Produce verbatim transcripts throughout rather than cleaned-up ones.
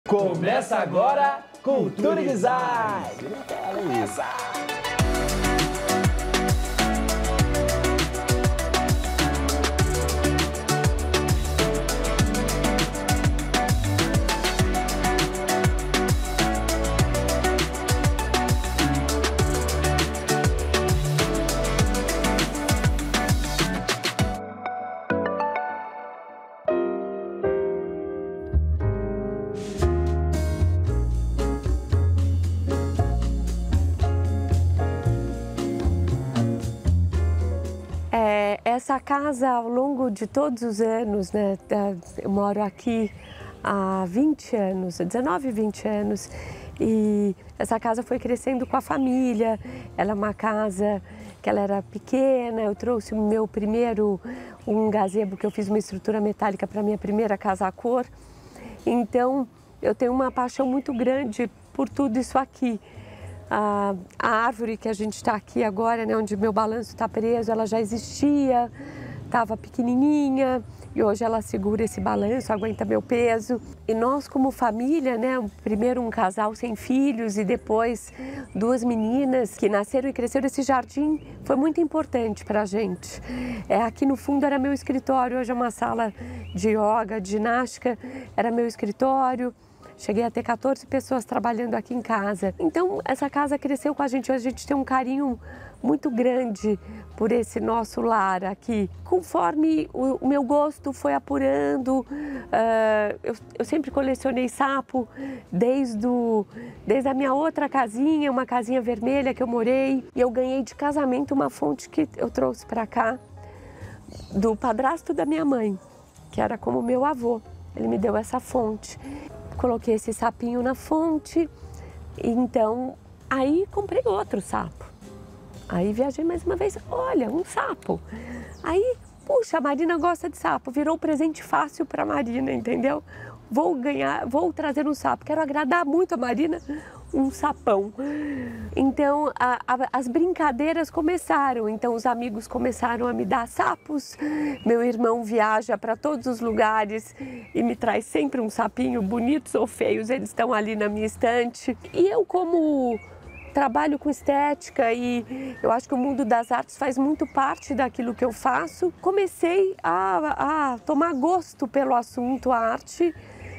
Começa agora Cultura e Design. Começa! Essa casa, ao longo de todos os anos, né, eu moro aqui há vinte anos, dezenove, vinte anos, e essa casa foi crescendo com a família. Ela é uma casa que ela era pequena. Eu trouxe o meu primeiro, um gazebo, que eu fiz uma estrutura metálica para a minha primeira casa à cor. Então, eu tenho uma paixão muito grande por tudo isso aqui. A, a árvore que a gente está aqui agora, né, onde meu balanço está preso, ela já existia, estava pequenininha e hoje ela segura esse balanço, aguenta meu peso. E nós, como família, né, primeiro um casal sem filhos e depois duas meninas que nasceram e cresceram, esse jardim foi muito importante para a gente. É, aqui no fundo era meu escritório, hoje é uma sala de yoga, de ginástica, era meu escritório. Cheguei a ter quatorze pessoas trabalhando aqui em casa. Então, essa casa cresceu com a gente. Hoje a gente tem um carinho muito grande por esse nosso lar aqui. Conforme o, o meu gosto foi apurando, uh, eu, eu sempre colecionei sapo, desde, o, desde a minha outra casinha, uma casinha vermelha que eu morei. E eu ganhei de casamento uma fonte que eu trouxe para cá, do padrasto da minha mãe, que era como meu avô. Ele me deu essa fonte. Coloquei esse sapinho na fonte, então aí comprei outro sapo. Aí viajei mais uma vez, olha, um sapo. Aí, puxa, a Marina gosta de sapo, virou um presente fácil para a Marina, entendeu? Vou ganhar, vou trazer um sapo, quero agradar muito a Marina, um sapão. Então, a, a, as brincadeiras começaram, então os amigos começaram a me dar sapos. Meu irmão viaja para todos os lugares e me traz sempre um sapinho, bonitos ou feios, eles estão ali na minha estante. E eu, como trabalho com estética e eu acho que o mundo das artes faz muito parte daquilo que eu faço, comecei a, a tomar gosto pelo assunto arte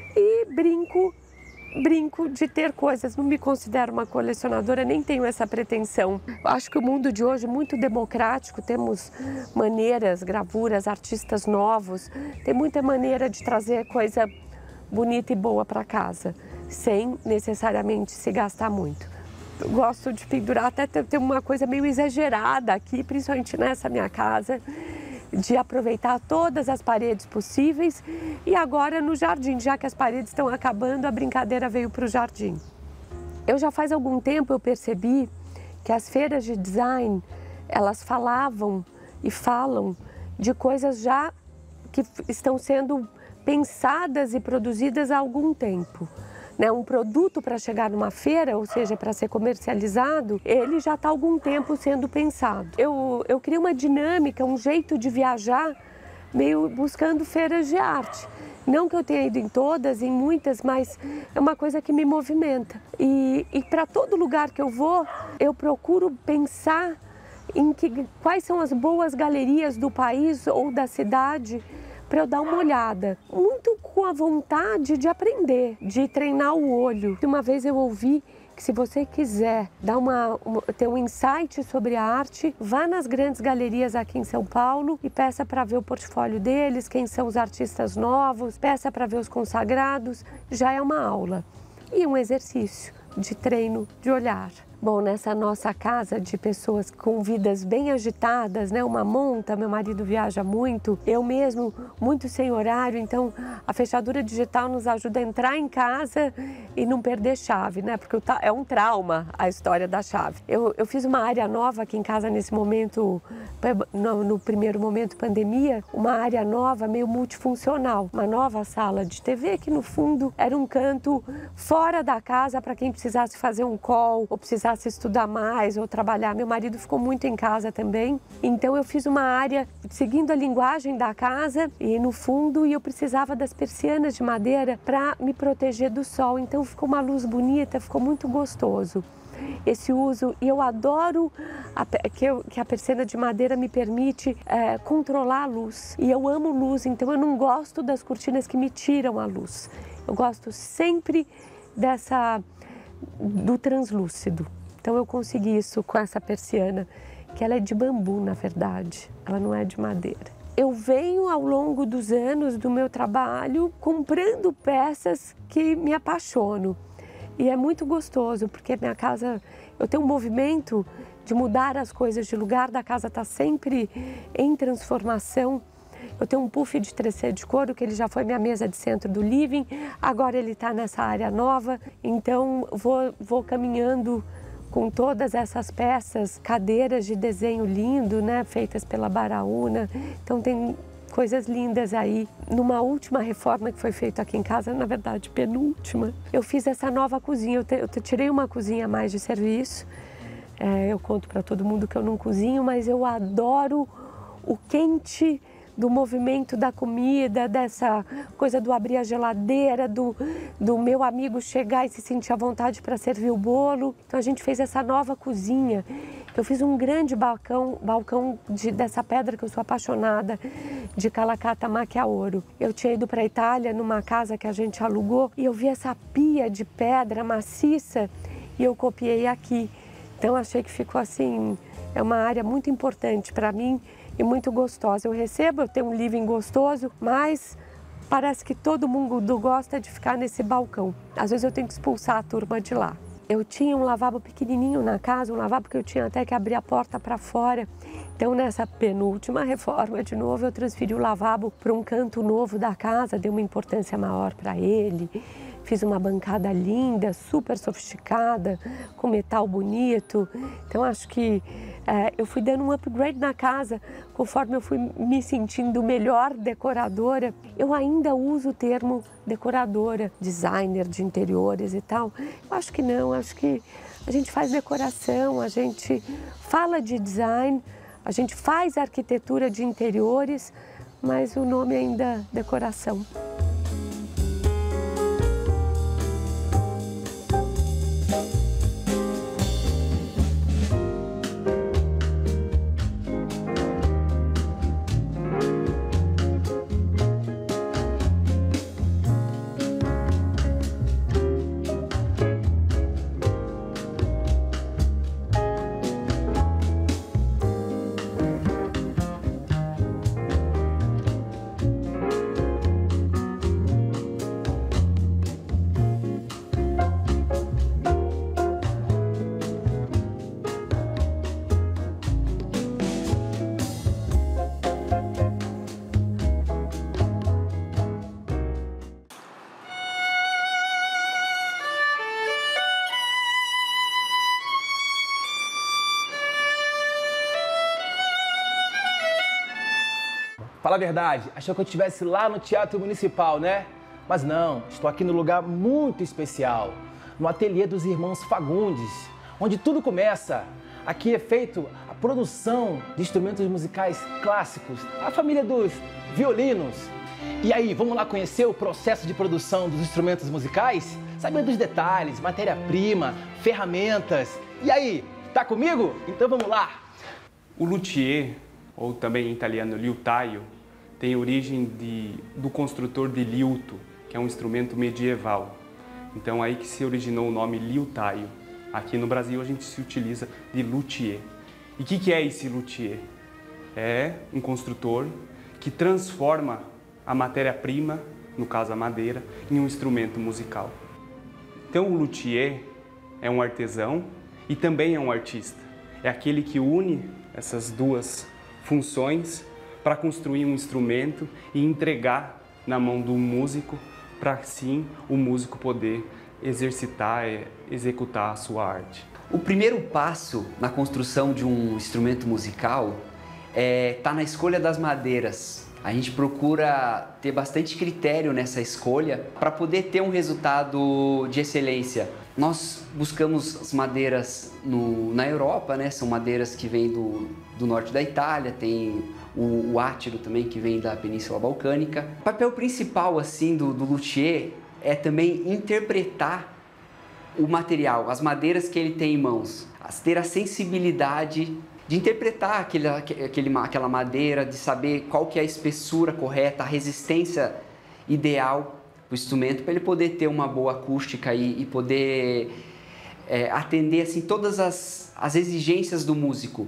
e brinco Brinco de ter coisas, não me considero uma colecionadora, nem tenho essa pretensão. Acho que o mundo de hoje é muito democrático, temos maneiras, gravuras, artistas novos, tem muita maneira de trazer coisa bonita e boa para casa, sem necessariamente se gastar muito. Eu gosto de pendurar, até ter uma coisa meio exagerada aqui, principalmente nessa minha casa, de aproveitar todas as paredes possíveis. E agora no jardim, já que as paredes estão acabando, a brincadeira veio para o jardim. Eu já faz algum tempo eu percebi que as feiras de design, elas falavam e falam de coisas já que estão sendo pensadas e produzidas há algum tempo. Né, um produto para chegar numa feira, ou seja, para ser comercializado, ele já está há algum tempo sendo pensado. Eu, eu criei uma dinâmica, um jeito de viajar, meio buscando feiras de arte. Não que eu tenha ido em todas, em muitas, mas é uma coisa que me movimenta. E, e para todo lugar que eu vou, eu procuro pensar em que, quais são as boas galerias do país ou da cidade, para eu dar uma olhada, muito com a vontade de aprender, de treinar o olho. Uma vez eu ouvi que se você quiser dar uma, uma, ter um insight sobre a arte, vá nas grandes galerias aqui em São Paulo e peça para ver o portfólio deles, quem são os artistas novos, peça para ver os consagrados, já é uma aula e um exercício de treino de olhar. Bom, nessa nossa casa de pessoas com vidas bem agitadas, né? Uma monta, meu marido viaja muito, eu mesmo muito sem horário, então a fechadura digital nos ajuda a entrar em casa e não perder chave, né? Porque é um trauma a história da chave. Eu, eu fiz uma área nova aqui em casa nesse momento, no, no primeiro momento pandemia, uma área nova meio multifuncional, uma nova sala de T V que no fundo era um canto fora da casa para quem precisasse fazer um call ou precisasse precisasse estudar mais ou trabalhar. Meu marido ficou muito em casa também, então eu fiz uma área seguindo a linguagem da casa e no fundo, e eu precisava das persianas de madeira para me proteger do sol, então ficou uma luz bonita, ficou muito gostoso esse uso. E eu adoro a, que, eu, que a persiana de madeira me permite é, controlar a luz, e eu amo luz, então eu não gosto das cortinas que me tiram a luz, eu gosto sempre dessa, do translúcido. Então eu consegui isso com essa persiana, que ela é de bambu, na verdade, ela não é de madeira. Eu venho ao longo dos anos do meu trabalho comprando peças que me apaixono. E é muito gostoso, porque minha casa, eu tenho um movimento de mudar as coisas de lugar, da casa está sempre em transformação. Eu tenho um puff de três C de couro, que ele já foi minha mesa de centro do living, agora ele está nessa área nova, então vou, vou caminhando com todas essas peças, cadeiras de desenho lindo, né, feitas pela Baraúna, então tem coisas lindas aí. Numa última reforma que foi feita aqui em casa, na verdade penúltima, eu fiz essa nova cozinha, eu, te, eu tirei uma cozinha a mais de serviço, é, eu conto para todo mundo que eu não cozinho, mas eu adoro o quente do movimento da comida, dessa coisa do abrir a geladeira, do, do meu amigo chegar e se sentir à vontade para servir o bolo. Então a gente fez essa nova cozinha. Eu fiz um grande balcão, balcão de, dessa pedra que eu sou apaixonada, de Calacata Macchiaoro. Eu tinha ido para a Itália numa casa que a gente alugou e eu vi essa pia de pedra maciça e eu copiei aqui. Então achei que ficou assim, é uma área muito importante para mim e muito gostosa. Eu recebo, eu tenho um living gostoso, mas parece que todo mundo gosta de ficar nesse balcão. Às vezes eu tenho que expulsar a turma de lá. Eu tinha um lavabo pequenininho na casa, um lavabo que eu tinha até que abrir a porta para fora. Então, nessa penúltima reforma, de novo, eu transferi o lavabo para um canto novo da casa, dei uma importância maior para ele. Fiz uma bancada linda, super sofisticada, com metal bonito. Então, acho que é, eu fui dando um upgrade na casa, conforme eu fui me sentindo melhor decoradora. Eu ainda uso o termo decoradora, designer de interiores e tal. Eu acho que não, acho que a gente faz decoração, a gente fala de design, a gente faz arquitetura de interiores, mas o nome ainda é decoração. Fala a verdade, achou que eu estivesse lá no Teatro Municipal, né? Mas não, estou aqui no lugar muito especial, no ateliê dos irmãos Fagundes, onde tudo começa. Aqui é feito a produção de instrumentos musicais clássicos, a família dos violinos. E aí, vamos lá conhecer o processo de produção dos instrumentos musicais? Saber dos detalhes, matéria-prima, ferramentas. E aí, tá comigo? Então vamos lá! O luthier, ou também em italiano liutaio, tem origem de, do construtor de liuto, que é um instrumento medieval. Então aí que se originou o nome liutaio. Aqui no Brasil a gente se utiliza de luthier. E o que, que é esse luthier? É um construtor que transforma a matéria-prima, no caso a madeira, em um instrumento musical. Então o luthier é um artesão e também é um artista. É aquele que une essas duas funções para construir um instrumento e entregar na mão do músico, para assim o músico poder exercitar, executar a sua arte. O primeiro passo na construção de um instrumento musical é tá na escolha das madeiras A gente procura ter bastante critério nessa escolha para poder ter um resultado de excelência. Nós buscamos as madeiras no, na Europa, né? São madeiras que vêm do, do norte da Itália, tem o, o átiro também que vem da Península Balcânica. O papel principal assim, do, do luthier é também interpretar o material, as madeiras que ele tem em mãos, ter a sensibilidade de interpretar aquele, aquele, aquela madeira, de saber qual que é a espessura correta, a resistência ideal do instrumento, para ele poder ter uma boa acústica e, e poder é, atender assim, todas as, as exigências do músico.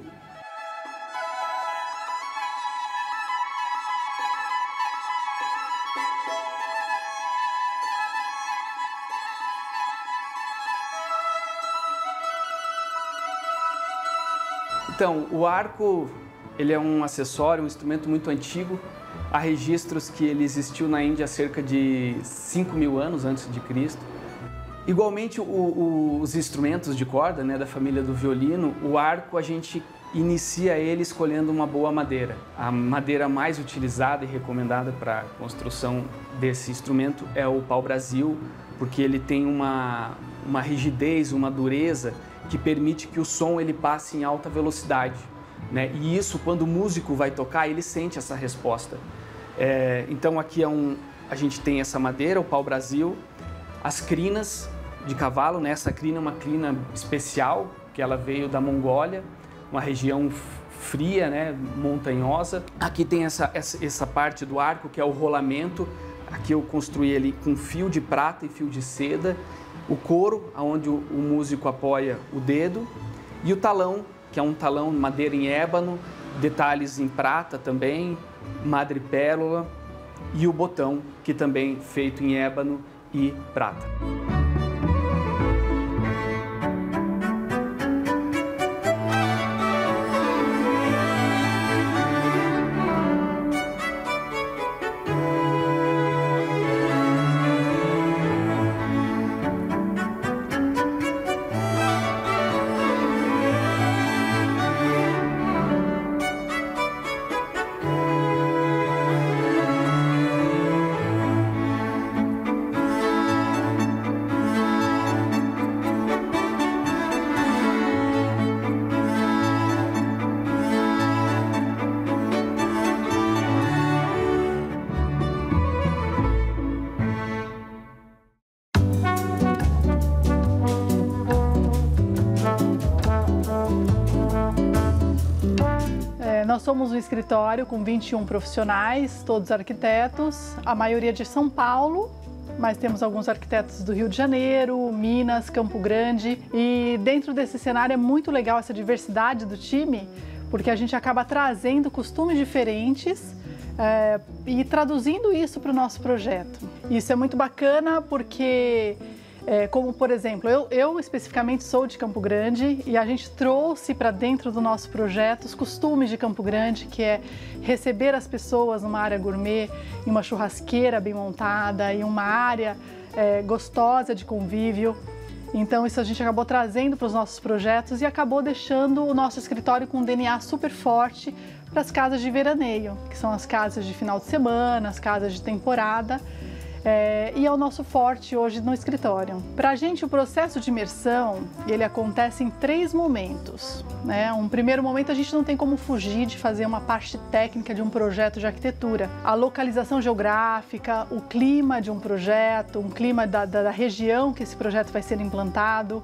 Então, o arco, ele é um acessório, um instrumento muito antigo. Há registros que ele existiu na Índia há cerca de cinco mil anos antes de Cristo. Igualmente, o, o, os instrumentos de corda, né, da família do violino, o arco a gente inicia ele escolhendo uma boa madeira. A madeira mais utilizada e recomendada para a construção desse instrumento é o pau-brasil, porque ele tem uma, uma rigidez, uma dureza que permite que o som ele passe em alta velocidade, né? E isso, quando o músico vai tocar, ele sente essa resposta. É, então aqui é um, a gente tem essa madeira, o pau-brasil, as crinas de cavalo, né? Essa crina é uma crina especial, que ela veio da Mongólia, uma região fria, né? Montanhosa. Aqui tem essa, essa, essa parte do arco, que é o rolamento. Aqui eu construí ele com fio de prata e fio de seda. O couro, onde o, o músico apoia o dedo, e o talão, que é um talão de madeira em ébano, detalhes em prata também, madrepérola, e o botão, que também feito em ébano e prata. Nós somos um escritório com vinte e um profissionais, todos arquitetos, a maioria de São Paulo, mas temos alguns arquitetos do Rio de Janeiro, Minas, Campo Grande. E dentro desse cenário é muito legal essa diversidade do time, porque a gente acaba trazendo costumes diferentes é, e traduzindo isso para o nosso projeto. Isso é muito bacana porque... É, como, por exemplo, eu, eu especificamente sou de Campo Grande e a gente trouxe para dentro do nosso projeto os costumes de Campo Grande, que é receber as pessoas numa área gourmet, em uma churrasqueira bem montada, em uma área é, gostosa de convívio. Então isso a gente acabou trazendo para os nossos projetos e acabou deixando o nosso escritório com um D N A super forte para as casas de veraneio, que são as casas de final de semana, as casas de temporada. É, e é o nosso forte hoje no escritório. Para a gente, o processo de imersão, ele acontece em três momentos, né? Um primeiro momento, a gente não tem como fugir de fazer uma parte técnica de um projeto de arquitetura. A localização geográfica, o clima de um projeto, um clima da, da, da região que esse projeto vai ser implantado,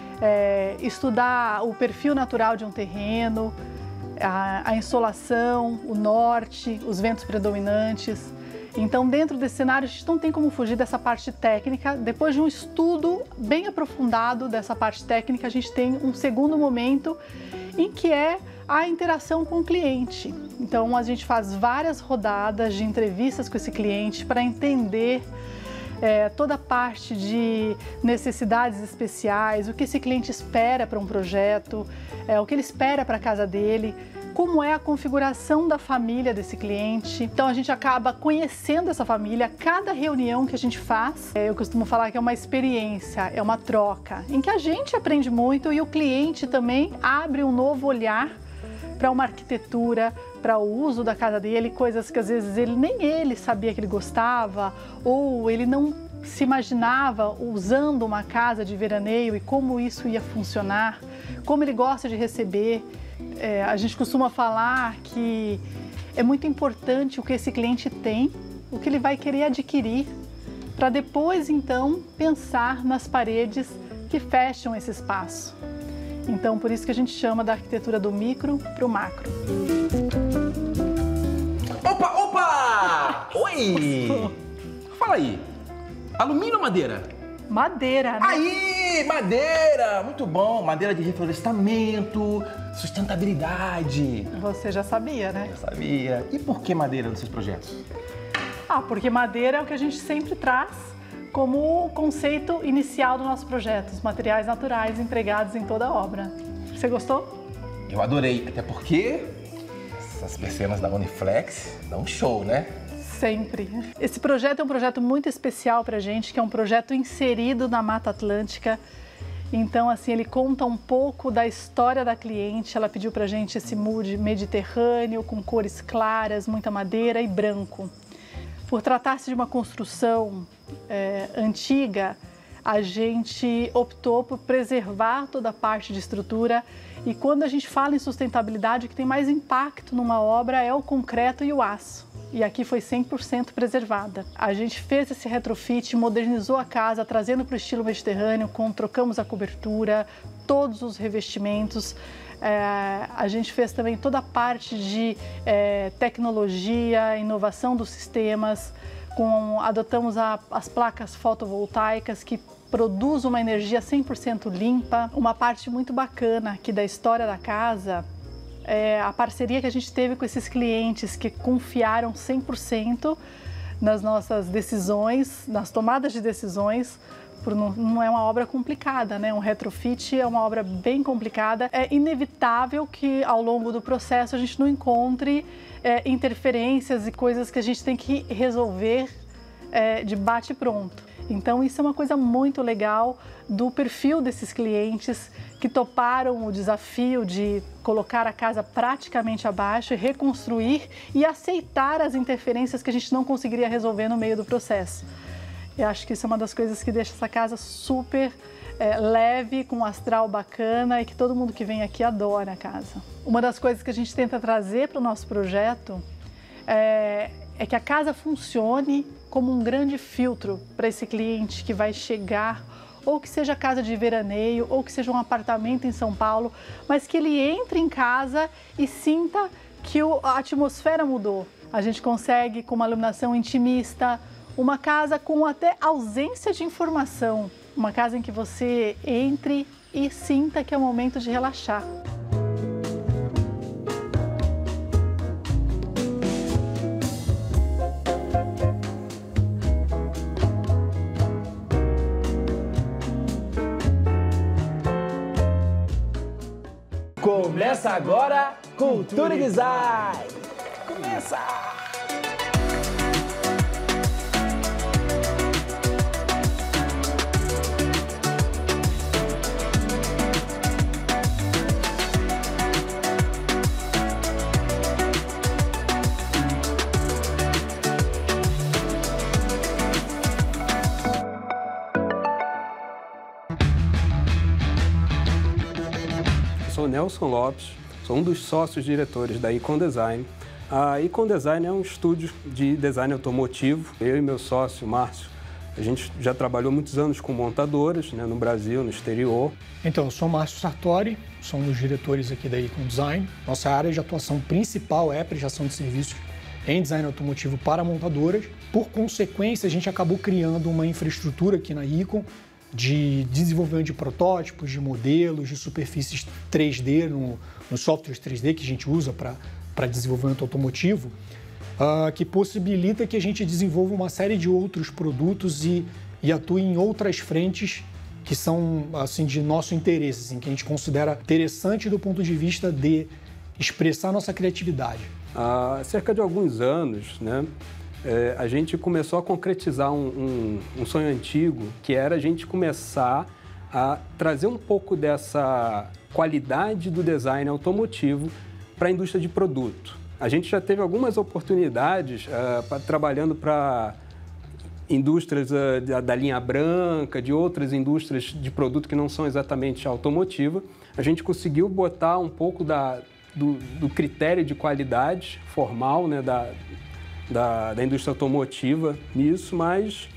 é, estudar o perfil natural de um terreno, a, a insolação, o norte, os ventos predominantes. Então, dentro desse cenário, a gente não tem como fugir dessa parte técnica. Depois de um estudo bem aprofundado dessa parte técnica, a gente tem um segundo momento em que é a interação com o cliente. Então, a gente faz várias rodadas de entrevistas com esse cliente para entender é, toda a parte de necessidades especiais, o que esse cliente espera para um projeto, é, o que ele espera para a casa dele, como é a configuração da família desse cliente. Então a gente acaba conhecendo essa família, cada reunião que a gente faz, eu costumo falar que é uma experiência, é uma troca, em que a gente aprende muito e o cliente também abre um novo olhar para uma arquitetura, para o uso da casa dele, coisas que às vezes ele nem ele sabia que ele gostava, ou ele não se imaginava usando uma casa de veraneio e como isso ia funcionar, como ele gosta de receber. É, a gente costuma falar que é muito importante o que esse cliente tem, o que ele vai querer adquirir, para depois, então, pensar nas paredes que fecham esse espaço. Então, por isso que a gente chama da arquitetura do micro para o macro. Opa, opa! Oi! Fala aí, alumínio ou madeira? Madeira, né? Aí, madeira! Muito bom, madeira de reflorestamento, sustentabilidade. Você já sabia, né? Eu sabia. E por que madeira nos seus projetos? Ah, porque madeira é o que a gente sempre traz como conceito inicial do nosso projeto, os materiais naturais empregados em toda a obra. Você gostou? Eu adorei, até porque essas persianas da Uniflex dão um show, né? Sempre. Esse projeto é um projeto muito especial pra gente, que é um projeto inserido na Mata Atlântica. Então, assim, ele conta um pouco da história da cliente. Ela pediu pra gente esse mood mediterrâneo, com cores claras, muita madeira e branco. Por tratar-se de uma construção é, antiga, a gente optou por preservar toda a parte de estrutura. E quando a gente fala em sustentabilidade, o que tem mais impacto numa obra é o concreto e o aço. E aqui foi cem por cento preservada. A gente fez esse retrofit, modernizou a casa, trazendo para o estilo mediterrâneo, com, trocamos a cobertura, todos os revestimentos. É, a gente fez também toda a parte de é, tecnologia, inovação dos sistemas, com, adotamos a, as placas fotovoltaicas que produzem uma energia cem por cento limpa. Uma parte muito bacana aqui da história da casa é a parceria que a gente teve com esses clientes que confiaram cem por cento nas nossas decisões, nas tomadas de decisões. Não, não é uma obra complicada, né? Um retrofit é uma obra bem complicada. É inevitável que ao longo do processo a gente não encontre é, interferências e coisas que a gente tem que resolver é, de bate pronto. Então isso é uma coisa muito legal do perfil desses clientes que toparam o desafio de colocar a casa praticamente abaixo e reconstruir e aceitar as interferências que a gente não conseguiria resolver no meio do processo. Eu acho que isso é uma das coisas que deixa essa casa super é, leve, com um astral bacana e que todo mundo que vem aqui adora a casa. Uma das coisas que a gente tenta trazer para o nosso projeto é, é que a casa funcione como um grande filtro para esse cliente que vai chegar, ou que seja casa de veraneio, ou que seja um apartamento em São Paulo, mas que ele entre em casa e sinta que o, a atmosfera mudou. A gente consegue com uma iluminação intimista, uma casa com até ausência de informação, uma casa em que você entre e sinta que é o momento de relaxar. Começa agora Cultura e Design! Começa! Sou Nelson Lopes, sou um dos sócios diretores da Icon Design. A Icon Design é um estúdio de design automotivo. Eu e meu sócio, Márcio, a gente já trabalhou muitos anos com montadoras, né, no Brasil, no exterior. Então, eu sou Márcio Sartori, sou um dos diretores aqui da Icon Design. Nossa área de atuação principal é a prestação de serviços em design automotivo para montadoras. Por consequência, a gente acabou criando uma infraestrutura aqui na Icon de desenvolvimento de protótipos, de modelos, de superfícies três D, no, no softwares três D que a gente usa para desenvolvimento automotivo, uh, que possibilita que a gente desenvolva uma série de outros produtos e, e atue em outras frentes que são assim, de nosso interesse, assim, que a gente considera interessante do ponto de vista de expressar nossa criatividade. Há cerca de alguns anos, né? É, a gente começou a concretizar um, um, um sonho antigo, que era a gente começar a trazer um pouco dessa qualidade do design automotivo para a indústria de produto. A gente já teve algumas oportunidades uh, pra, trabalhando para indústrias uh, da, da linha branca, de outras indústrias de produto que não são exatamente automotiva. A gente conseguiu botar um pouco da, do, do critério de qualidade formal, né, da, da, da indústria automotiva nisso, mas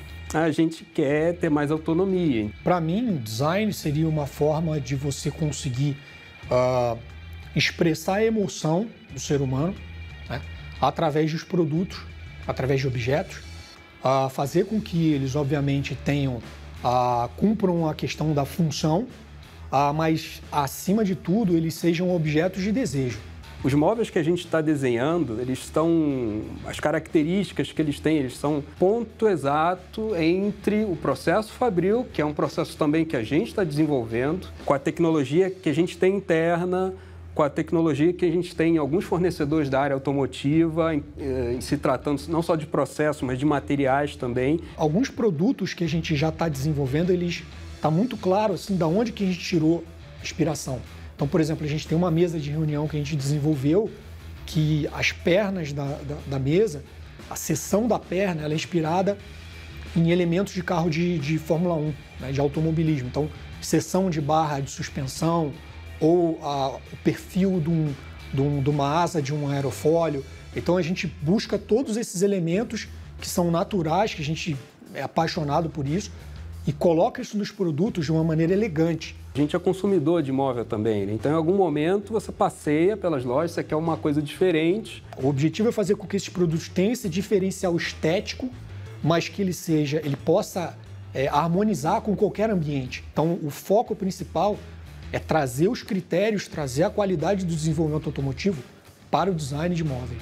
a gente quer ter mais autonomia. Para mim, o design seria uma forma de você conseguir uh, expressar a emoção do ser humano, né, através dos produtos, através de objetos, uh, fazer com que eles, obviamente, tenham, uh, cumpram a questão da função, uh, mas, acima de tudo, eles sejam objetos de desejo. Os móveis que a gente está desenhando, eles estão, as características que eles têm, eles são ponto exato entre o processo fabril, que é um processo também que a gente está desenvolvendo, com a tecnologia que a gente tem interna, com a tecnologia que a gente tem em alguns fornecedores da área automotiva, em, em se tratando não só de processo, mas de materiais também. Alguns produtos que a gente já está desenvolvendo, eles está muito claro assim, da onde que a gente tirou a inspiração. Então, por exemplo, a gente tem uma mesa de reunião que a gente desenvolveu, que as pernas da, da, da mesa, a seção da perna, ela é inspirada em elementos de carro de, de Fórmula um, né, de automobilismo. Então, seção de barra de suspensão ou a, o perfil de, um, de, um, de uma asa de um aerofólio. Então, a gente busca todos esses elementos que são naturais, que a gente é apaixonado por isso, e coloca isso nos produtos de uma maneira elegante. A gente é consumidor de imóvel também, né? Então em algum momento você passeia pelas lojas, você quer uma coisa diferente. O objetivo é fazer com que esses produtos tenham esse diferencial estético, mas que ele seja, ele possa é, harmonizar com qualquer ambiente. Então o foco principal é trazer os critérios, trazer a qualidade do desenvolvimento automotivo para o design de móveis.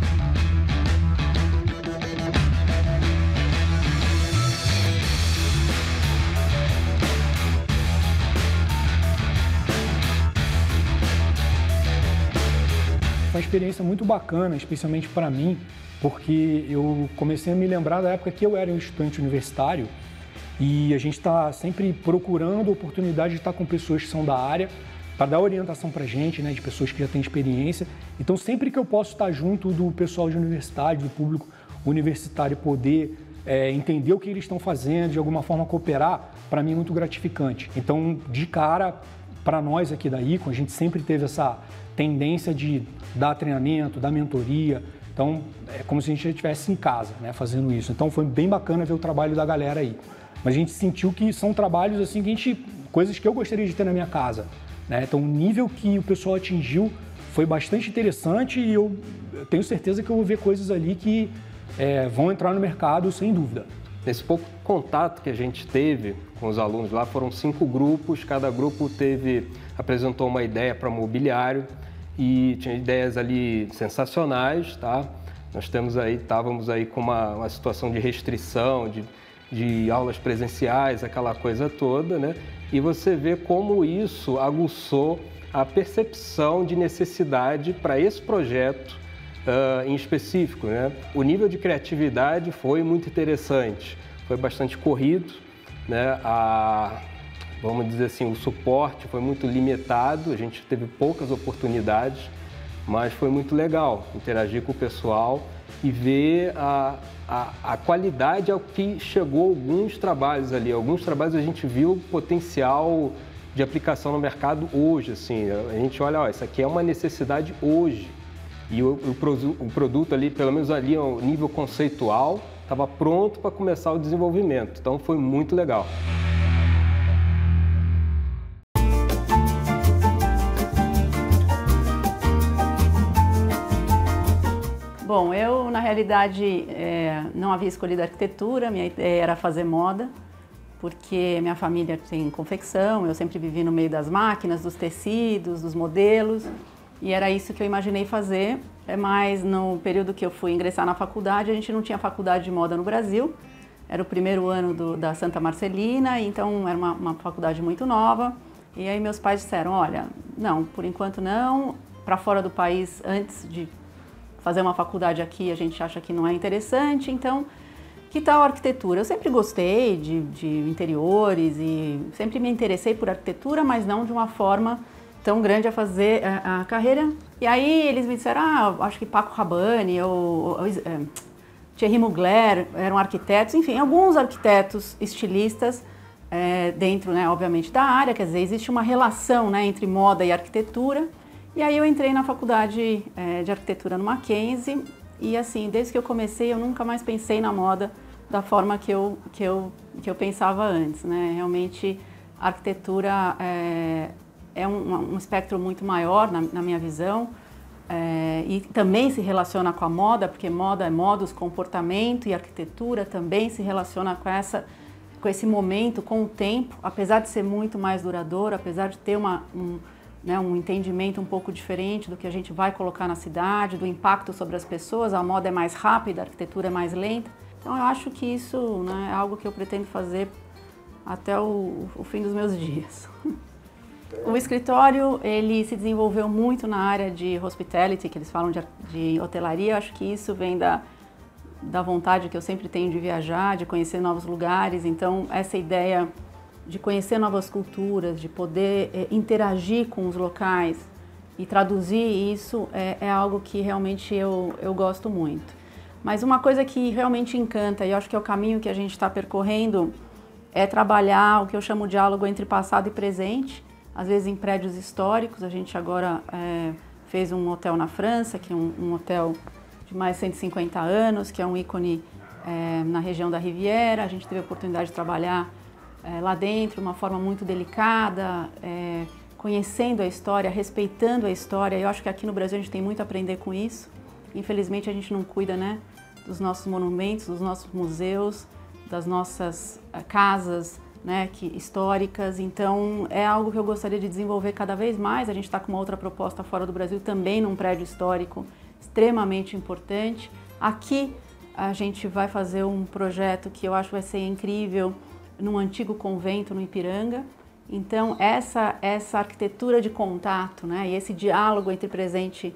Uma experiência muito bacana, especialmente para mim, porque eu comecei a me lembrar da época que eu era um estudante universitário e a gente está sempre procurando oportunidade de estar com pessoas que são da área para dar orientação para a gente, né, de pessoas que já têm experiência. Então, sempre que eu posso estar junto do pessoal de universidade, do público universitário, poder é, entender o que eles estão fazendo, de alguma forma cooperar, para mim é muito gratificante. Então, de cara, para nós aqui da Icon, a gente sempre teve essa tendência de dar treinamento, dar mentoria. Então, é como se a gente já estivesse em casa, né, fazendo isso. Então, foi bem bacana ver o trabalho da galera aí. Mas a gente sentiu que são trabalhos, assim, que a gente, coisas que eu gostaria de ter na minha casa, né? Então, o nível que o pessoal atingiu foi bastante interessante e eu tenho certeza que eu vou ver coisas ali que é, vão entrar no mercado, sem dúvida. Nesse pouco contato que a gente teve com os alunos lá, foram cinco grupos, cada grupo teve, apresentou uma ideia para mobiliário, e tinha ideias ali sensacionais, tá? Nós temos aí, estávamos aí com uma, uma situação de restrição, de, de aulas presenciais, aquela coisa toda, né? E você vê como isso aguçou a percepção de necessidade para esse projeto uh, em específico, né? O nível de criatividade foi muito interessante, foi bastante corrido, né? A... Vamos dizer assim, o suporte foi muito limitado, a gente teve poucas oportunidades, mas foi muito legal interagir com o pessoal e ver a, a, a qualidade ao que chegou alguns trabalhos ali. Alguns trabalhos a gente viu potencial de aplicação no mercado hoje, assim. A gente olha, ó, isso aqui é uma necessidade hoje. E o, o, o produto ali, pelo menos ali, ao nível conceitual, estava pronto para começar o desenvolvimento. Então foi muito legal. Bom, eu, na realidade, é, não havia escolhido arquitetura, minha ideia era fazer moda, porque minha família tem confecção, eu sempre vivi no meio das máquinas, dos tecidos, dos modelos, e era isso que eu imaginei fazer, mas no período que eu fui ingressar na faculdade, a gente não tinha faculdade de moda no Brasil, era o primeiro ano do, da Santa Marcelina, então era uma, uma faculdade muito nova, e aí meus pais disseram, olha, não, por enquanto não, para fora do país, antes de fazer uma faculdade aqui, a gente acha que não é interessante, então, que tal a arquitetura? Eu sempre gostei de, de interiores e sempre me interessei por arquitetura, mas não de uma forma tão grande a fazer a, a carreira. E aí eles me disseram, ah, acho que Paco Rabanne ou, ou é, Thierry Mugler eram arquitetos, enfim, alguns arquitetos estilistas é, dentro, né, obviamente, da área, quer dizer, existe uma relação, né, entre moda e arquitetura. E aí eu entrei na faculdade é, de arquitetura no Mackenzie e assim, desde que eu comecei eu nunca mais pensei na moda da forma que eu, que eu, que eu pensava antes, né? Realmente a arquitetura é, é um, um espectro muito maior na, na minha visão é, e também se relaciona com a moda, porque moda é modos, comportamento, e arquitetura também se relaciona com, essa, com esse momento, com o tempo, apesar de ser muito mais duradouro, apesar de ter uma, um, né, um entendimento um pouco diferente do que a gente vai colocar na cidade, do impacto sobre as pessoas, a moda é mais rápida, a arquitetura é mais lenta. Então eu acho que isso, né, é algo que eu pretendo fazer até o, o fim dos meus dias. O escritório, ele se desenvolveu muito na área de hospitality, que eles falam de, de hotelaria. Eu acho que isso vem da, da vontade que eu sempre tenho de viajar, de conhecer novos lugares. Então, essa ideia de conhecer novas culturas, de poder é, interagir com os locais e traduzir isso é, é algo que realmente eu, eu gosto muito. Mas uma coisa que realmente encanta, e eu acho que é o caminho que a gente está percorrendo, é trabalhar o que eu chamo de diálogo entre passado e presente, às vezes em prédios históricos. A gente agora é, fez um hotel na França, que é um, um hotel de mais de cento e cinquenta anos, que é um ícone é, na região da Riviera. A gente teve a oportunidade de trabalhar é, lá dentro de uma forma muito delicada, é, conhecendo a história, respeitando a história. Eu acho que aqui no Brasil a gente tem muito a aprender com isso. Infelizmente a gente não cuida, né, dos nossos monumentos, dos nossos museus, das nossas uh, casas, né, que, históricas. Então é algo que eu gostaria de desenvolver cada vez mais. A gente está com uma outra proposta fora do Brasil também, num prédio histórico extremamente importante. Aqui a gente vai fazer um projeto que eu acho que vai ser incrível, num antigo convento no Ipiranga. Então essa, essa arquitetura de contato, né, e esse diálogo entre presente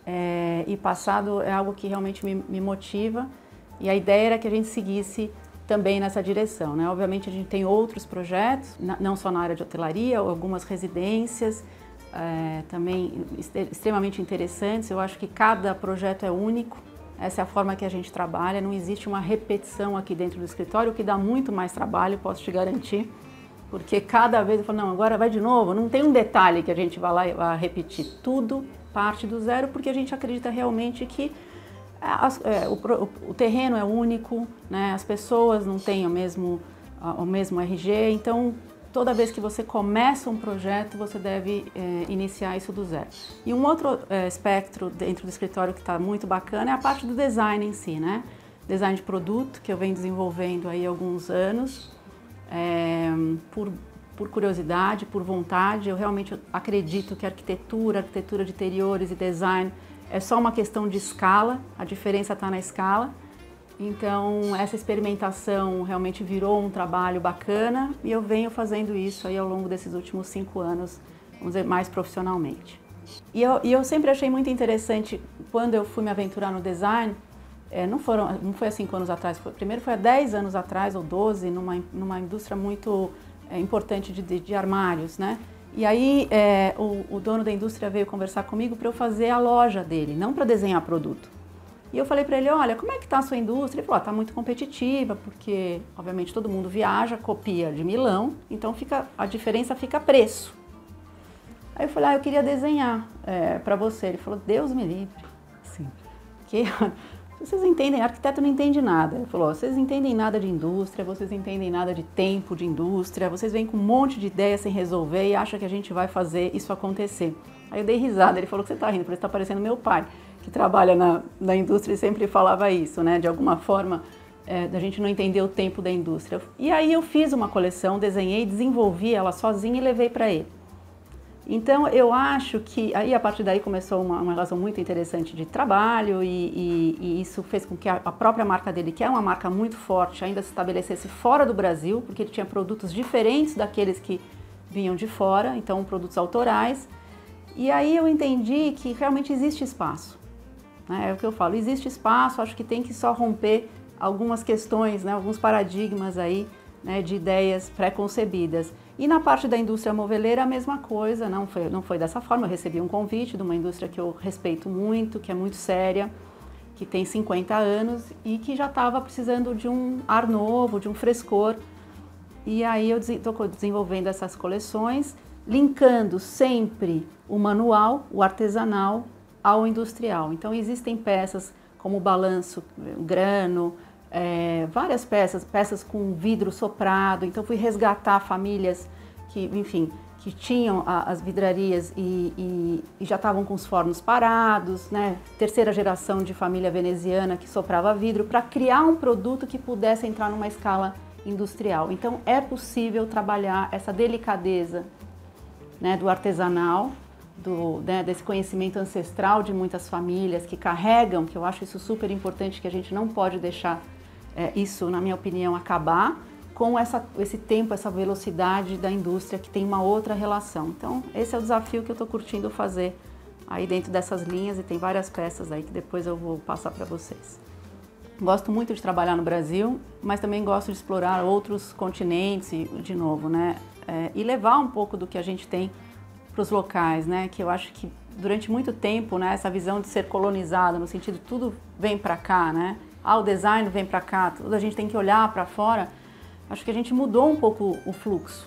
É, e passado é algo que realmente me, me motiva, e a ideia era que a gente seguisse também nessa direção, né? Obviamente a gente tem outros projetos, não só na área de hotelaria, algumas residências é, também extremamente interessantes. Eu acho que cada projeto é único, essa é a forma que a gente trabalha, não existe uma repetição aqui dentro do escritório, o que dá muito mais trabalho, posso te garantir, porque cada vez eu falo, não, agora vai de novo, não tem um detalhe que a gente vai lá e vai repetir, tudo parte do zero, porque a gente acredita realmente que as, é, o, o terreno é único, né? As pessoas não têm o mesmo, o mesmo R G, então toda vez que você começa um projeto, você deve é, iniciar isso do zero. E um outro é, espectro dentro do escritório que está muito bacana é a parte do design em si, né? Design de produto, que eu venho desenvolvendo aí há alguns anos, é, por por curiosidade, por vontade. Eu realmente acredito que a arquitetura, arquitetura de interiores e design é só uma questão de escala, a diferença está na escala. Então essa experimentação realmente virou um trabalho bacana e eu venho fazendo isso aí ao longo desses últimos cinco anos, vamos dizer, mais profissionalmente. E eu, e eu sempre achei muito interessante, quando eu fui me aventurar no design, é, não, foram, não foi há cinco anos atrás, foi, primeiro foi há dez anos atrás ou doze, numa, numa indústria muito É importante de, de, de armários, né? E aí é, o, o dono da indústria veio conversar comigo para eu fazer a loja dele, não para desenhar produto. E eu falei para ele, olha, como é que está a sua indústria? Ele falou, está muito competitiva, porque obviamente todo mundo viaja, copia de Milão, então fica, a diferença fica preço. Aí eu falei, ah, eu queria desenhar é, para você. Ele falou, Deus me livre. Assim, que... Vocês entendem, arquiteto não entende nada. Ele falou, vocês entendem nada de indústria, vocês entendem nada de tempo de indústria, vocês vêm com um monte de ideias sem resolver e acham que a gente vai fazer isso acontecer. Aí eu dei risada, ele falou que você está rindo, porque você está parecendo meu pai, que trabalha na, na indústria e sempre falava isso, né? De alguma forma, é, da gente não entender o tempo da indústria. E aí eu fiz uma coleção, desenhei, desenvolvi ela sozinha e levei para ele. Então eu acho que, aí a partir daí começou uma, uma relação muito interessante de trabalho e, e, e isso fez com que a, a própria marca dele, que é uma marca muito forte, ainda se estabelecesse fora do Brasil, porque ele tinha produtos diferentes daqueles que vinham de fora, então produtos autorais. E aí eu entendi que realmente existe espaço, né? É o que eu falo, existe espaço, acho que tem que só romper algumas questões, né? Alguns paradigmas aí né, de ideias pré-concebidas. E na parte da indústria moveleira a mesma coisa, não foi, não foi dessa forma, eu recebi um convite de uma indústria que eu respeito muito, que é muito séria, que tem cinquenta anos e que já estava precisando de um ar novo, de um frescor. E aí eu estou desenvolvendo essas coleções, linkando sempre o manual, o artesanal, ao industrial. Então existem peças como o balanço, o grano, é, várias peças, peças com vidro soprado. Então fui resgatar famílias que, enfim, que tinham a, as vidrarias e, e, e já estavam com os fornos parados, né? Terceira geração de família veneziana que soprava vidro, para criar um produto que pudesse entrar numa escala industrial. Então é possível trabalhar essa delicadeza, né, do artesanal, do, né, desse conhecimento ancestral de muitas famílias que carregam, que eu acho isso super importante, que a gente não pode deixar é, isso, na minha opinião, acabar com essa, esse tempo, essa velocidade da indústria que tem uma outra relação. Então esse é o desafio que eu estou curtindo fazer aí dentro dessas linhas, e tem várias peças aí que depois eu vou passar para vocês. Gosto muito de trabalhar no Brasil, mas também gosto de explorar outros continentes, de novo, né? É, e levar um pouco do que a gente tem para os locais, né? Que eu acho que durante muito tempo, né, essa visão de ser colonizado, no sentido de tudo vem para cá, né? Ah, o design vem para cá, tudo a gente tem que olhar para fora. Acho que a gente mudou um pouco o fluxo.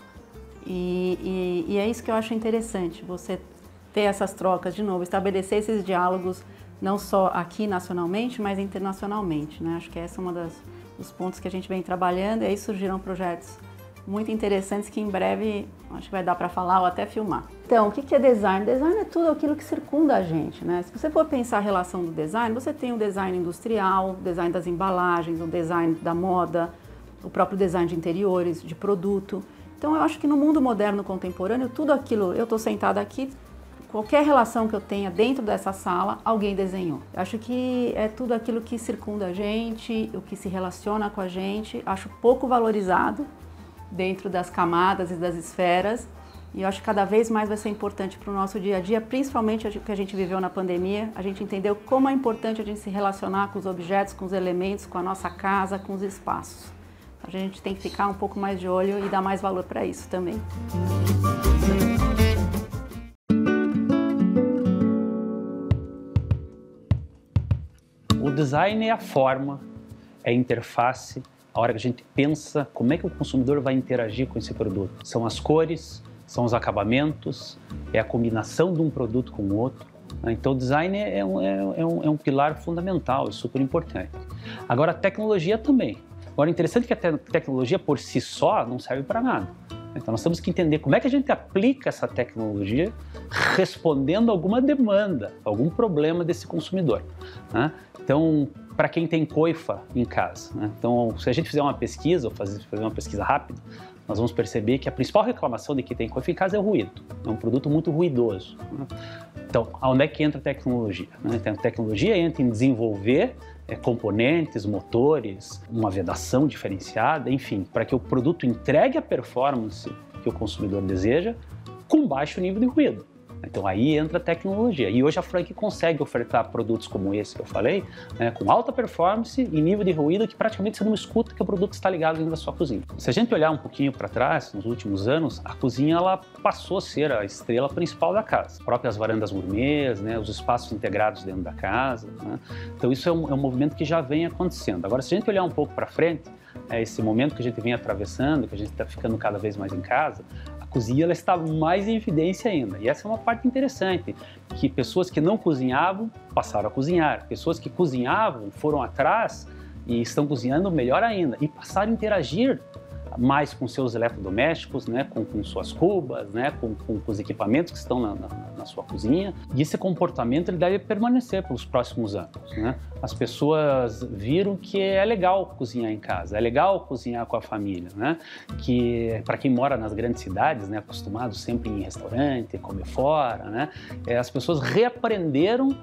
E, e, e é isso que eu acho interessante, você ter essas trocas de novo, estabelecer esses diálogos não só aqui nacionalmente, mas internacionalmente, né? Acho que esse é um dos pontos que a gente vem trabalhando, e aí surgiram projetos muito interessantes que em breve acho que vai dar para falar ou até filmar. Então, o que é design? Design é tudo aquilo que circunda a gente, né? Se você for pensar a relação do design, você tem o design industrial, o design das embalagens, o design da moda, o próprio design de interiores, de produto. Então, eu acho que no mundo moderno contemporâneo, tudo aquilo, eu estou sentada aqui, qualquer relação que eu tenha dentro dessa sala, alguém desenhou. Eu acho que é tudo aquilo que circunda a gente, o que se relaciona com a gente, acho pouco valorizado dentro das camadas e das esferas, e eu acho que cada vez mais vai ser importante para o nosso dia a dia, principalmente o que a gente viveu na pandemia. A gente entendeu como é importante a gente se relacionar com os objetos, com os elementos, com a nossa casa, com os espaços. A gente tem que ficar um pouco mais de olho e dar mais valor para isso também. O design é a forma, é a interface, a hora que a gente pensa como é que o consumidor vai interagir com esse produto. São as cores, são os acabamentos, é a combinação de um produto com o outro. Então o design é um, é um, é um pilar fundamental, é super importante. Agora a tecnologia também. Agora, interessante que a te tecnologia por si só não serve para nada. Então, nós temos que entender como é que a gente aplica essa tecnologia respondendo a alguma demanda, algum problema desse consumidor, né? Então, para quem tem coifa em casa, né? Então, se a gente fizer uma pesquisa, ou fazer, fazer uma pesquisa rápida, nós vamos perceber que a principal reclamação de quem tem coifa em casa é o ruído. É um produto muito ruidoso, né? Então, onde é que entra a tecnologia, né? Então, a tecnologia entra em desenvolver é, componentes, motores, uma vedação diferenciada, enfim, para que o produto entregue a performance que o consumidor deseja com baixo nível de ruído. Então aí entra a tecnologia. E hoje a Frank consegue ofertar produtos como esse que eu falei, né, com alta performance e nível de ruído que praticamente você não escuta que o produto está ligado dentro da sua cozinha. Se a gente olhar um pouquinho para trás, nos últimos anos, a cozinha ela passou a ser a estrela principal da casa. As próprias varandas gourmets, né, os espaços integrados dentro da casa, né? Então isso é um, é um movimento que já vem acontecendo. Agora, se a gente olhar um pouco para frente, é esse momento que a gente vem atravessando, que a gente está ficando cada vez mais em casa, a cozinha ela está mais em evidência ainda. E essa é uma parte interessante, que pessoas que não cozinhavam passaram a cozinhar, pessoas que cozinhavam foram atrás e estão cozinhando melhor ainda, e passaram a interagir mais com seus eletrodomésticos, né, com, com suas cubas, né, com, com, com os equipamentos que estão na, na, na sua cozinha. E esse comportamento ele deve permanecer pelos próximos anos, né? As pessoas viram que é legal cozinhar em casa, é legal cozinhar com a família, né? Que para quem mora nas grandes cidades, né, acostumado sempre em restaurante, comer fora, né, é, as pessoas reaprenderam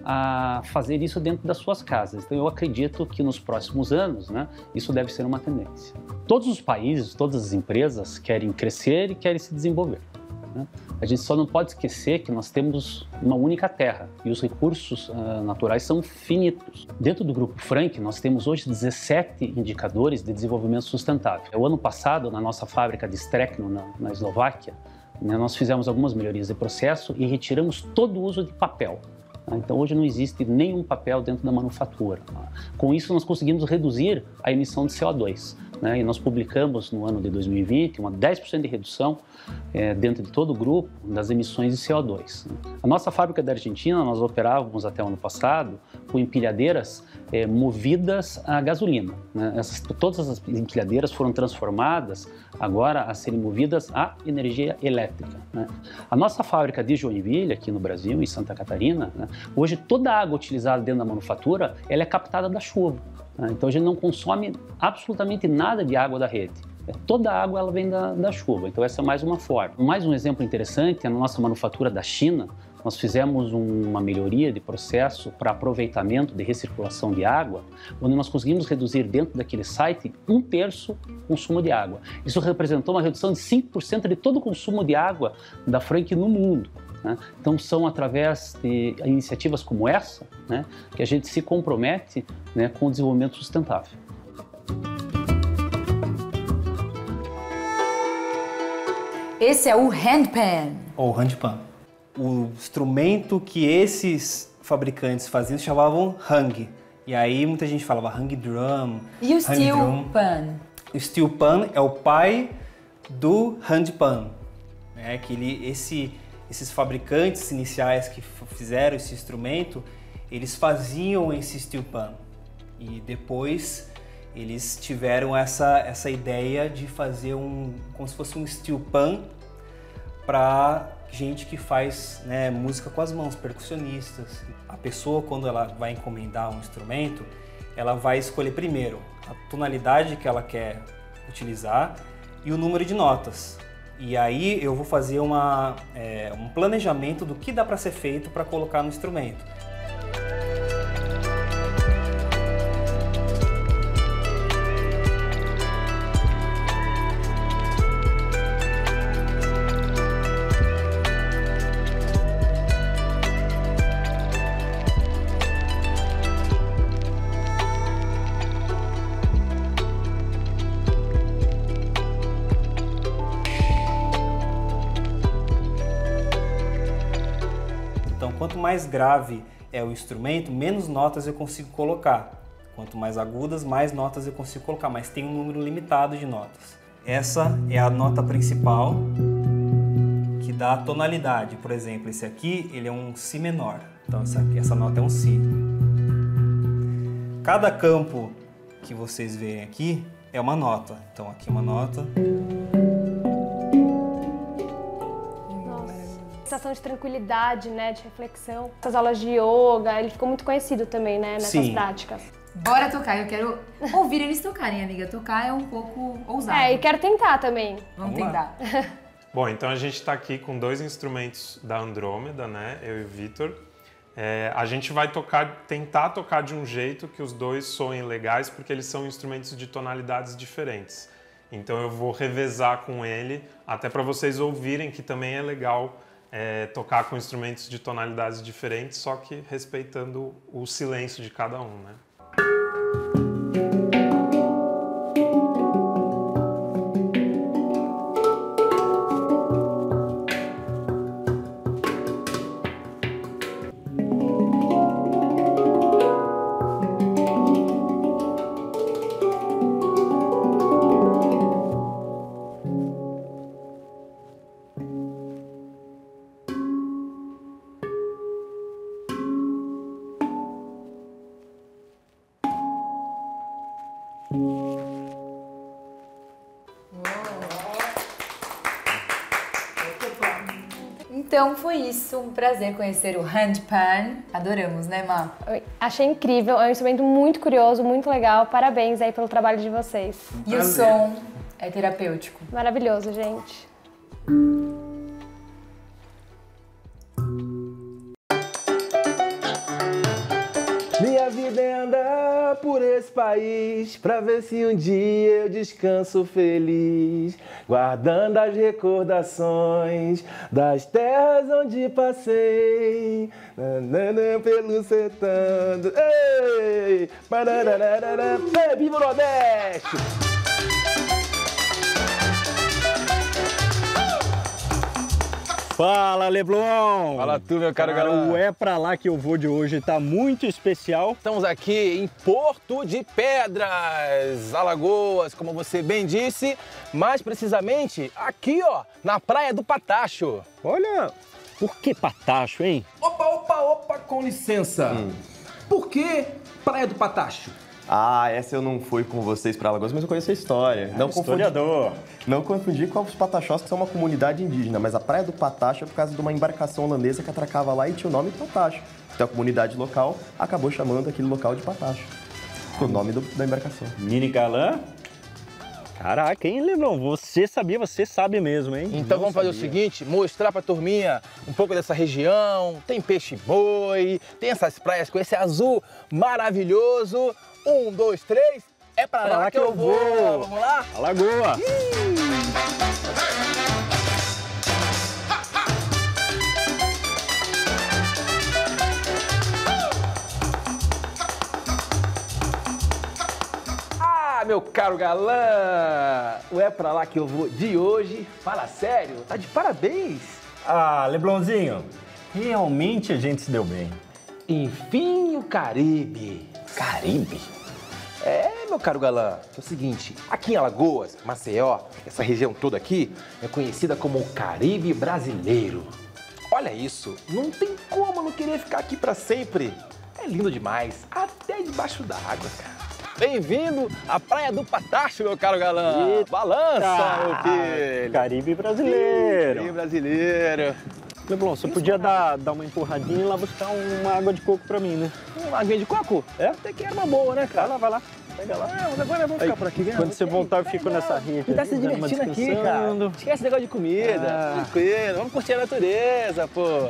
a fazer isso dentro das suas casas. Então eu acredito que nos próximos anos, né, isso deve ser uma tendência. Todos os países, todas as empresas querem crescer e querem se desenvolver. né? A gente só não pode esquecer que nós temos uma única terra e os recursos uh, naturais são finitos. Dentro do Grupo Frank, nós temos hoje dezessete indicadores de desenvolvimento sustentável. O ano passado, na nossa fábrica de Strekno, na, na Eslováquia, né, nós fizemos algumas melhorias de processo e retiramos todo o uso de papel. Então, hoje não existe nenhum papel dentro da manufatura. Com isso, nós conseguimos reduzir a emissão de C O dois. Né? E nós publicamos no ano de dois mil e vinte uma dez por cento de redução é, dentro de todo o grupo das emissões de C O dois. A nossa fábrica da Argentina, nós operávamos até o ano passado com empilhadeiras é, movidas a gasolina. Né? Essas, todas as empilhadeiras foram transformadas agora a serem movidas a energia elétrica. Né? A nossa fábrica de Joinville, aqui no Brasil, em Santa Catarina, né? Hoje toda a água utilizada dentro da manufatura ela é captada da chuva. Né? Então a gente não consome absolutamente nada de água da rede. Toda a água ela vem da, da chuva, então essa é mais uma forma. Mais um exemplo interessante é na nossa manufatura da China. Nós fizemos uma melhoria de processo para aproveitamento de recirculação de água, onde nós conseguimos reduzir dentro daquele site um terço o consumo de água. Isso representou uma redução de cinco por cento de todo o consumo de água da Frank no mundo. Né? Então são através de iniciativas como essa, né, que a gente se compromete, né, com o desenvolvimento sustentável. Esse é o handpan. Ou handpan. O instrumento que esses fabricantes faziam se chamavam hang. E aí muita gente falava hang drum. E o steel drum. pan? O steel pan é o pai do handpan. Né? Que ele, esse, esses fabricantes iniciais que fizeram esse instrumento, eles faziam esse steel pan. E depois eles tiveram essa, essa ideia de fazer um, como se fosse um steel pan para gente que faz, né, música com as mãos, percussionistas. A pessoa, quando ela vai encomendar um instrumento, ela vai escolher primeiro a tonalidade que ela quer utilizar e o número de notas. E aí eu vou fazer uma, é, um planejamento do que dá para ser feito para colocar no instrumento. Quanto mais grave é o instrumento, menos notas eu consigo colocar. Quanto mais agudas, mais notas eu consigo colocar, mas tem um número limitado de notas. Essa é a nota principal que dá a tonalidade. Por exemplo, esse aqui ele é um Si menor. Então essa, aqui, essa nota é um Si. Cada campo que vocês veem aqui é uma nota. Então aqui uma nota. Sensação de tranquilidade, né, de reflexão. Essas aulas de yoga, ele ficou muito conhecido também, né, nessas Sim. práticas. Bora tocar, eu quero ouvir eles tocarem, amiga. Tocar é um pouco ousado. É, e quero tentar também. Vamos, Vamos tentar. Bom, então a gente está aqui com dois instrumentos da Andrômeda, né, eu e o Vitor. É, a gente vai tocar, tentar tocar de um jeito que os dois soem legais, porque eles são instrumentos de tonalidades diferentes. Então eu vou revezar com ele, até para vocês ouvirem que também é legal É, tocar com instrumentos de tonalidades diferentes, só que respeitando o silêncio de cada um, né? Então foi isso, um prazer conhecer o handpan. Adoramos, né, Má? Achei incrível, é um instrumento muito curioso, muito legal. Parabéns aí pelo trabalho de vocês. Um e o som é terapêutico. Maravilhoso, gente. Minha vida é andar por esse país pra ver se um dia eu descanso feliz, guardando as recordações das terras onde passei, nanana, pelo sertão. Ei! Parararara, ei, viva o Nordeste! Fala, Leblon! Fala tu, meu caro Cara, galã. o É Pra Lá Que Eu Vou de hoje tá muito especial. Estamos aqui em Porto de Pedras, Alagoas, como você bem disse, mais precisamente aqui, ó, na Praia do Patacho. Olha, por que Patacho, hein? Opa, opa, opa, com licença. Hum. Por que Praia do Patacho? Ah, essa eu não fui com vocês para Alagoas, mas eu conheço a história. Ah, não historiador. Confundi, não confundi com os Pataxós, que são uma comunidade indígena, mas a Praia do Patacho é por causa de uma embarcação holandesa que atracava lá e tinha o nome Patacho. Então a comunidade local acabou chamando aquele local de Patacho, o nome do, da embarcação. Mini galã? Caraca, hein, Leblon? Você sabia, você sabe mesmo, hein? Então Não vamos fazer sabia. o seguinte, mostrar pra turminha um pouco dessa região. Tem peixe-boi, tem essas praias com esse azul maravilhoso. Um, dois, três, é pra, pra lá, lá que, que eu vou. vou. Vamos lá? Alagoa. Ah, meu caro galã, o É Pra Lá Que Eu Vou de hoje, fala sério, tá de parabéns. Ah, Leblonzinho, realmente a gente se deu bem. Enfim, o Caribe. Caribe? É, meu caro galã, é o seguinte, aqui em Alagoas, Maceió, essa região toda aqui, é conhecida como o Caribe brasileiro. Olha isso, não tem como não querer ficar aqui pra sempre. É lindo demais, até debaixo d'água, cara. Bem-vindo à Praia do Patacho, meu caro galã. Eita. Balança, meu filho. Caribe brasileiro. Caribe brasileiro. Leblon, você podia dar, dar uma empurradinha e ir lá buscar uma água de coco pra mim, né? Uma aguinha de coco? É? Até que era uma boa, né, cara? Vai lá, vai lá. Pega lá. Não, mas agora vamos ficar Aí, por aqui, né? Quando você voltar, eu fico nessa rede. Você tá se divertindo aqui, cara. Esquece esse negócio de comida. Ah. Tranquilo. Vamos curtir a natureza, pô.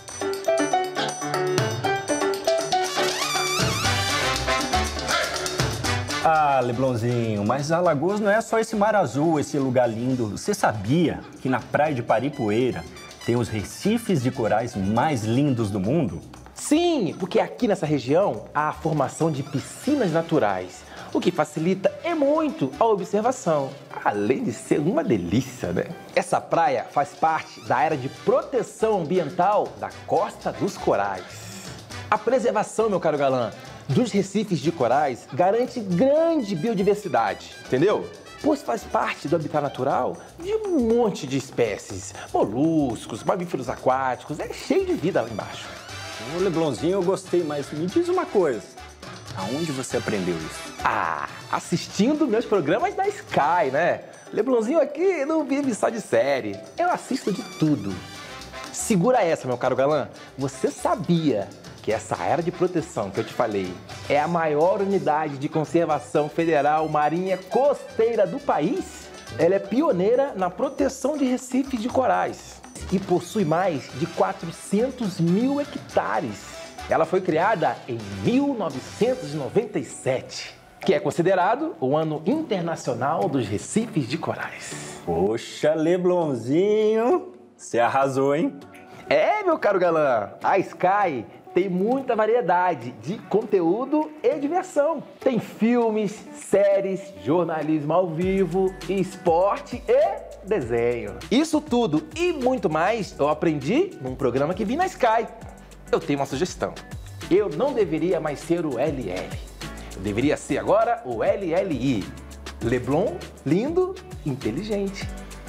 Ah, Leblonzinho, mas Alagoas não é só esse mar azul, esse lugar lindo. Você sabia que na praia de Paripoeira tem os recifes de corais mais lindos do mundo? Sim, porque aqui nessa região há a formação de piscinas naturais, o que facilita e muito a observação, além de ser uma delícia, né? Essa praia faz parte da área de proteção ambiental da Costa dos Corais. A preservação, meu caro galã, dos recifes de corais garante grande biodiversidade, entendeu? Pois faz parte do habitat natural de um monte de espécies, moluscos, mamíferos aquáticos, é cheio de vida lá embaixo. Ô, Leblonzinho, eu gostei, mas me diz uma coisa, aonde você aprendeu isso? Ah, assistindo meus programas da Sky, né? Leblonzinho aqui não vive só de série, eu assisto de tudo. Segura essa, meu caro galã, você sabia que essa área de proteção que eu te falei é a maior unidade de conservação federal marinha costeira do país? Ela é pioneira na proteção de recifes de corais e possui mais de quatrocentos mil hectares. Ela foi criada em mil novecentos e noventa e sete, que é considerado o Ano Internacional dos Recifes de Corais. Poxa, Leblonzinho, você arrasou, hein? É, meu caro galã, a Sky tem muita variedade de conteúdo e diversão. Tem filmes, séries, jornalismo ao vivo, esporte e desenho. Isso tudo e muito mais eu aprendi num programa que vi na Sky. Eu tenho uma sugestão. Eu não deveria mais ser o L L. Eu deveria ser agora o L L I. Leblon, lindo, inteligente.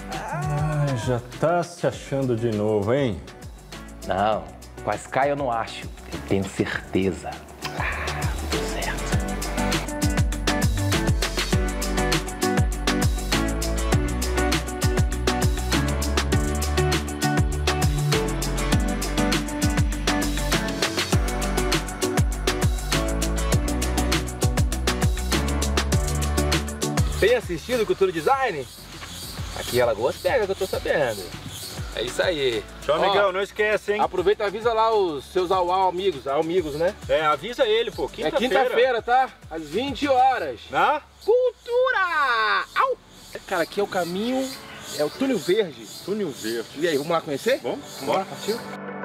Ah, já tá se achando de novo, hein? Não. Com a Sky eu não acho, eu tenho certeza. Ah, tudo certo. Tem assistido Cultura Design? Aqui em Alagoas pega, que eu tô sabendo. É isso aí. Tchau, amigão, não esquece, hein? Aproveita e avisa lá os seus au, au amigos, amigos, né? É, avisa ele, pô, quinta-feira. quinta-feira. É quinta-feira, tá? Às vinte horas. Na? Cultura! Au! Cara, aqui é o caminho, é o Túnel Verde. Túnel Verde. E aí, vamos lá conhecer? Vamos? Vamos lá, partiu?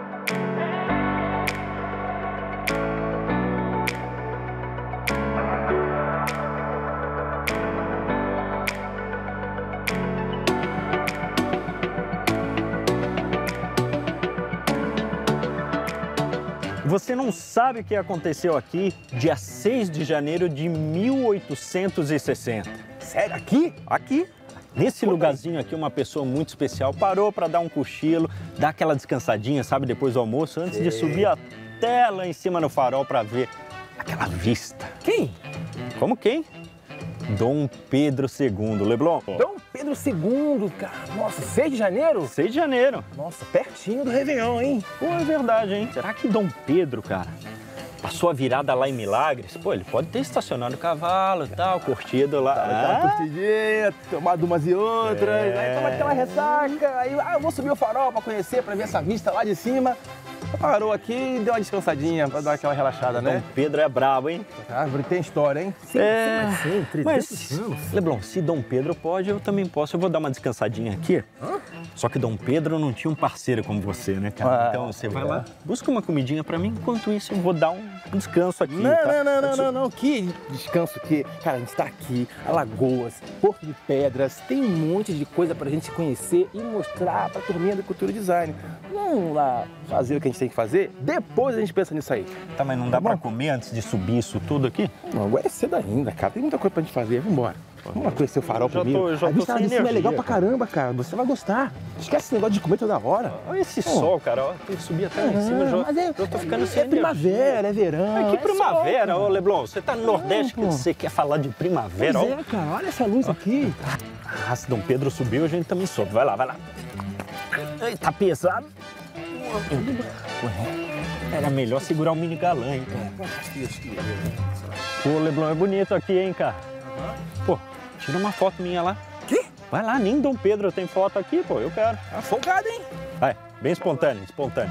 Você não sabe o que aconteceu aqui dia seis de janeiro de mil oitocentos e sessenta. Sério? Aqui? Aqui. Nesse lugarzinho aqui, uma pessoa muito especial parou para dar um cochilo, dar aquela descansadinha, sabe, depois do almoço, antes de subir até lá em cima no farol para ver aquela vista. Quem? Como quem? Dom Pedro segundo, Leblon. Dom Pedro segundo, cara. Nossa, seis de janeiro? seis de janeiro. Nossa, pertinho do Réveillon, hein? Pô, é verdade, hein? Será que Dom Pedro, cara, passou a virada lá em Milagres? Pô, ele pode ter estacionado o cavalo e tal, curtido lá. Aquela Ah, curtidinha, tomado umas e outras, É. aí toma aquela ressaca, aí ah, eu vou subir o farol pra conhecer, pra ver essa vista lá de cima. Parou aqui e deu uma descansadinha pra dar aquela relaxada, né? Dom Pedro é brabo, hein? A árvore tem história, hein? Sim, É, sim, sim, trezentos mas, anos. Leblon, se Dom Pedro pode, eu também posso. Eu vou dar uma descansadinha aqui. Hã? Só que Dom Pedro não tinha um parceiro como você, né, cara? Ah, então você vai é. lá, busca uma comidinha pra mim. Enquanto isso, eu vou dar um descanso aqui. Não, tá? não, não, não, não, não, que descanso que... Cara, a gente tá aqui, Alagoas, Porto de Pedras, tem um monte de coisa pra gente conhecer e mostrar pra turminha da Cultura Design. Vamos lá fazer o que a gente tem que fazer, depois a gente pensa nisso aí. Tá, mas não dá pra comer antes de subir isso tudo aqui? Não, agora é cedo ainda, cara, tem muita coisa pra gente fazer, vambora. Vamos lá conhecer o farol Eu já primeiro. tô- eu já a tô vista lá sem de cima é energia, legal pra cara. caramba, cara, você vai gostar. Esquece esse negócio de comer toda hora. Olha esse Pô. sol, cara, ó, tem que subir até lá em cima. Ah, Já, mas é, eu tô ficando é, sem é primavera, é verão. Mas que é sol, primavera, cara. ô Leblon? Você tá no Nordeste, que pô. você quer falar de primavera? Pois ó. é, cara, olha essa luz aqui. Ah, se Dom Pedro subiu, a gente também sobe. Vai lá, vai lá. Ei, tá pesado. Era melhor segurar o mini galã, hein, cara. Pô, Leblon, é bonito aqui, hein, cara. Pô, tira uma foto minha lá. Que? Vai lá, nem Dom Pedro tem foto aqui, pô, eu quero. Tá folgado, hein? Vai, bem espontâneo, espontâneo.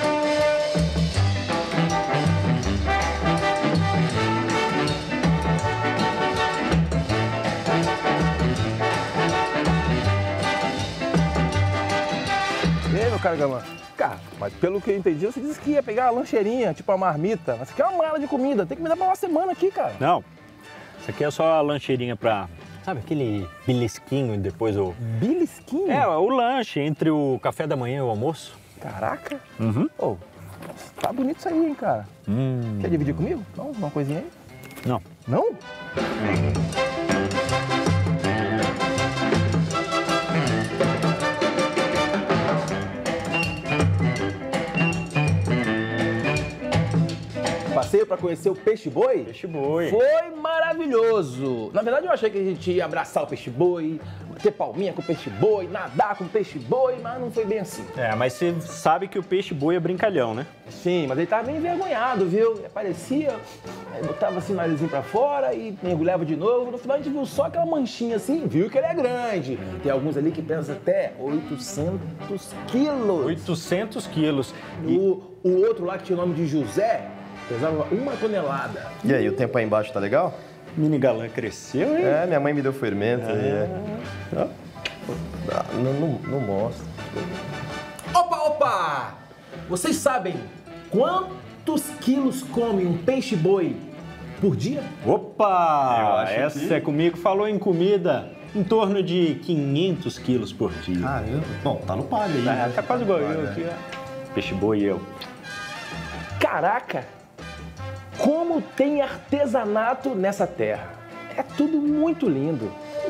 E aí, meu caro Gamã? Cara, mas pelo que eu entendi, você disse que ia pegar uma lancheirinha, tipo uma marmita. Mas você quer uma mala de comida, tem que me dar pra uma semana aqui, cara. Não, isso aqui é só a lancheirinha pra... Sabe aquele belisquinho e depois o... Belisquinho? É, o lanche entre o café da manhã e o almoço. Caraca. Uhum. Ô, tá bonito isso aí, hein, cara. Hum. Quer dividir comigo? Não? Uma coisinha aí? Não. Não? Passeio para conhecer o peixe-boi? Peixe-boi. Foi maravilhoso. Na verdade, eu achei que a gente ia abraçar o peixe-boi, bater palminha com o peixe-boi, nadar com o peixe-boi, mas não foi bem assim. É, mas você sabe que o peixe-boi é brincalhão, né? Sim, mas ele tava bem envergonhado, viu? Aparecia, aí botava assim o narizinho pra fora e mergulhava de novo. No final a gente viu só aquela manchinha assim, viu que ele é grande. Tem alguns ali que pesam até oitocentos quilos. oitocentos quilos. O, o outro lá que tinha o nome de José, pesava uma tonelada. E aí, o tempo aí embaixo tá legal? Mini galã cresceu, hein? É, minha mãe me deu fermento. Ah. E é. Ah, Não, não, não mostra. Opa, opa! Vocês sabem quantos quilos come um peixe-boi por dia? Opa! Eu acho Essa que- é comigo, falou em comida. Em torno de quinhentos quilos por dia. Caramba. Bom, tá no palho aí. É, né? tá quase igual eu Palha. aqui, ó. Peixe-boi e eu. Caraca! Como tem artesanato nessa terra. É tudo muito lindo.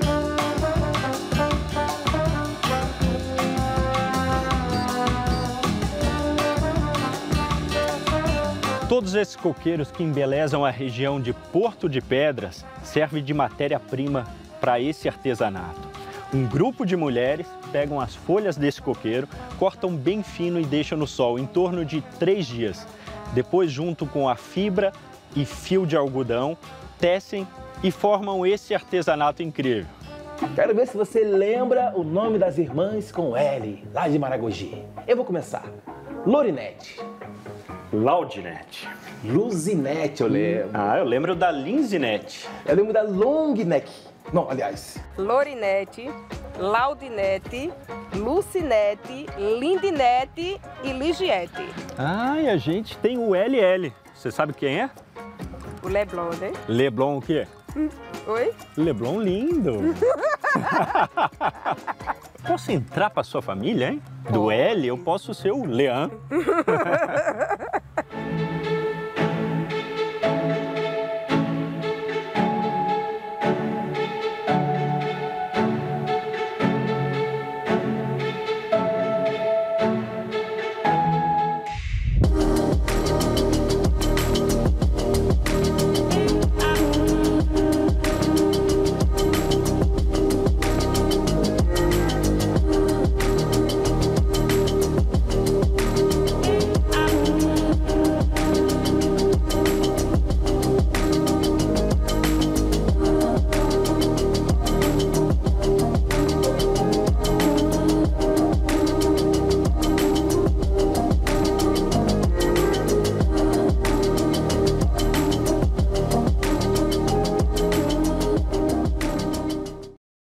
Todos esses coqueiros que embelezam a região de Porto de Pedras servem de matéria-prima para esse artesanato. Um grupo de mulheres pegam as folhas desse coqueiro, cortam bem fino e deixam no sol em torno de três dias. Depois, junto com a fibra e fio de algodão, tecem e formam esse artesanato incrível. Quero ver se você lembra o nome das irmãs com L, lá de Maragogi. Eu vou começar. Lorinete. Laudinete. Luzinete, eu lembro. Ah, eu lembro da Linzinete. Eu lembro da Longneck. Não, aliás. Lorinete, Laudinete, Lucinete, Lindinete e Ligiete. Ah, e a gente tem o L L. Você sabe quem é? O Leblon, né? Leblon o quê? Hum, oi? Leblon lindo. Posso entrar para sua família, hein? Do L eu posso ser o Leão.